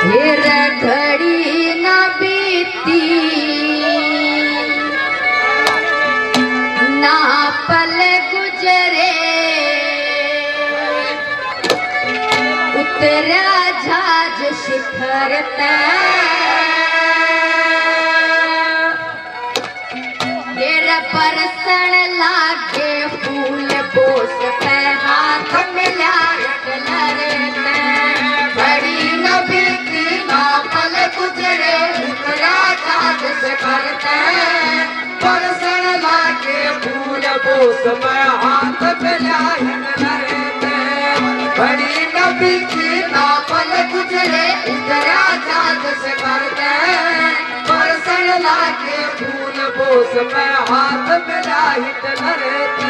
फिर घड़ी न बीती ना पल गुजरे उतरा जहाज शिखर परसण लागे फूल बोस पे हाथ मिला बड़ी न बीती ना पल गुजरे उतरा जहाज शिखर परसण लागे फूल बोस पे हाथ मिला बड़ी न बीती ना पल गुजरे उतरा जहाज शिखर परसण लागे फूल बोस में हाथ मिला हिटलर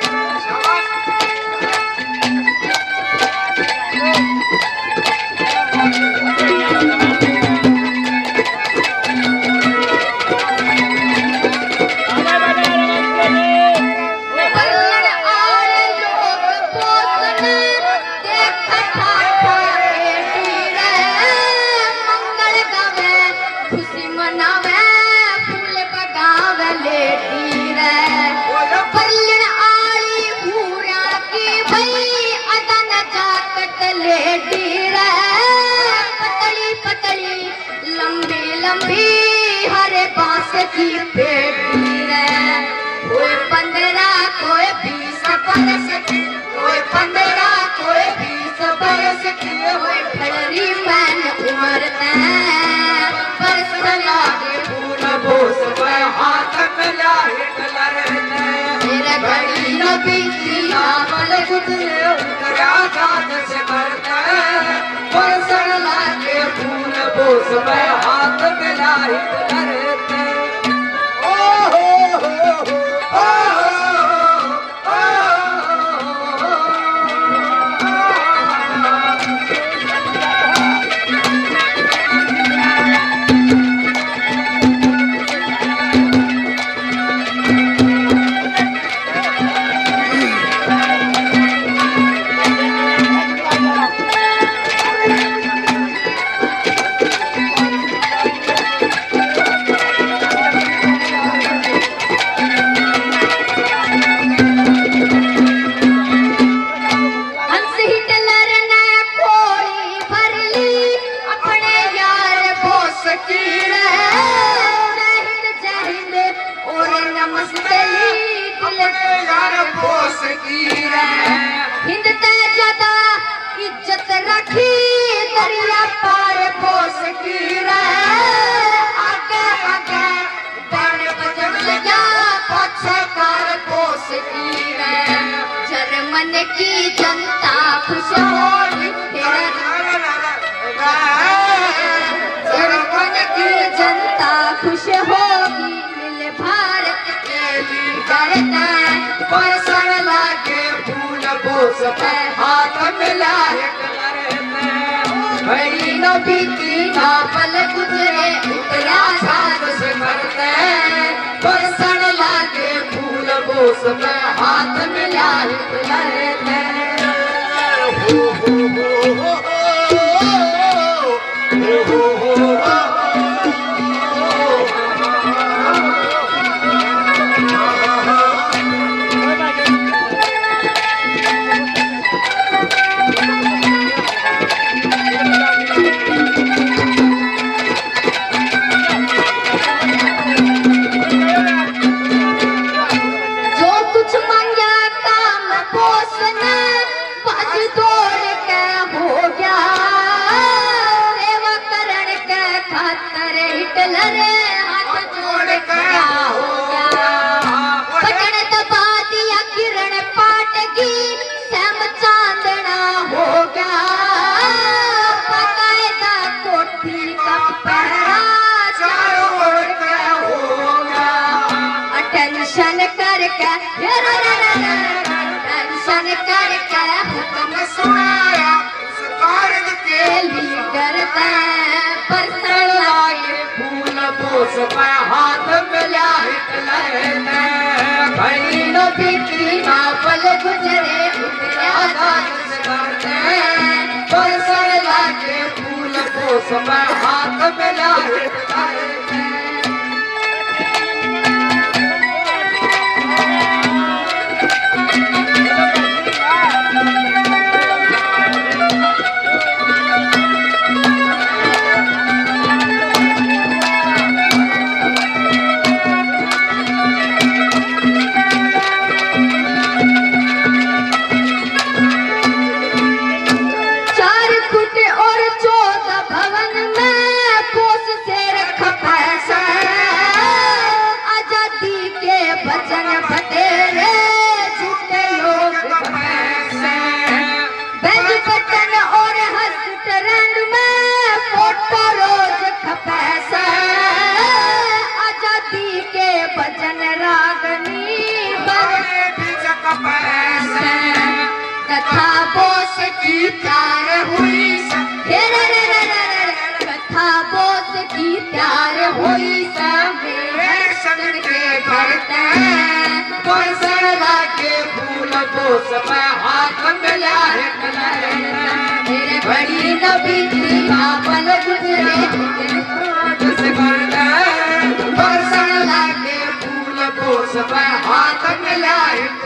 की पेटी रे कोई 15 कोई 20 बरस की कोई 15 कोई 20 बरस की कोई ठहरी मैन उम्र परसण लागे फूल बोस पे हाथ मिला हिटलर मेरा घड़ी न बीती ना पल गुजरे उतरा जहाज शिखर परसण लागे फूल बोस पे हाथ मिला हिटलर हिंद ते ज्यादा इज्जत रखी दरिया पार बोस की आगे आगे बन बजन लगा पक्षकार बोस की जर्मन की जनता खुश होगी जर्मन की जनता खुश होगी मिल भारत के लीडर परसण लागे फूल बोस पे हाथ मिला बड़ी न बीती ना पल गुजरे उतरा जहाज शिखर परसण लागे फूल बोस पे हाथ मिला बोस पे हाथ मिला हिटलर भई न बीती ना पल गुजरे उतरा जहाज शिखर परसण लागे फूल बोस बोस में हाथ मिला हिटलर ने। कथा बोस की प्यार हुई कथा बोस की प्यार हुई मेरे संग के करते बरसन लागे फूल बोस में हाथ मिला हिटलर ने। मेरे बड़ी नबी थी पल गुजरे बरसन लागे फूल बोस में हाथ मिला हिटलर।